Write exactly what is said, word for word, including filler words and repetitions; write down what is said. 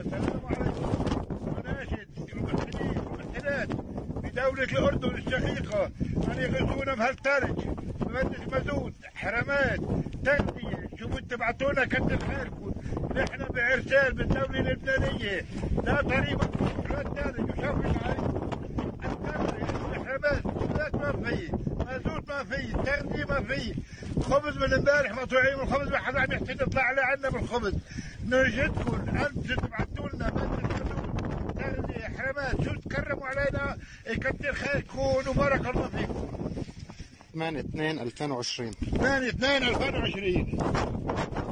السلام عليكم. وناشد الممثلين والممثلات بدولة الأردن الشقيقة أن يغزونا بهالثلج، بمدة مزود، حرمات، تغذية. شوفوا تبعتونا كتر خيركم. نحن بإرسال بالدولة اللبنانية لا طريقة لا الثلج وشوفوا عليكم. الثلج، الحرمات، الثلاث ما في، مازوت ما في، تغذية ما في. خبز من امبارح مقطوعين، والخبز ما حدا عم يحكي يطلع على عنا بالخبز. نرجدكم انتم تبعتوا لنا تغذية حرمات، شو تكرموا علينا، يكتر خيركم وبارك الله فيكم. ثمانية اثنين ألفين وعشرين ثمانية اثنين ألفين وعشرين